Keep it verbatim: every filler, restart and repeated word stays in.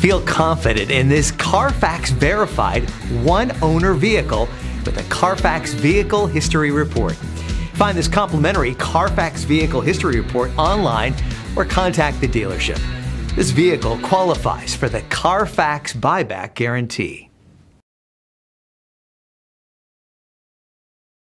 Feel confident in this Carfax verified one-owner vehicle with a Carfax Vehicle History Report. Find this complimentary Carfax Vehicle History Report online or contact the dealership. This vehicle qualifies for the Carfax Buyback Guarantee.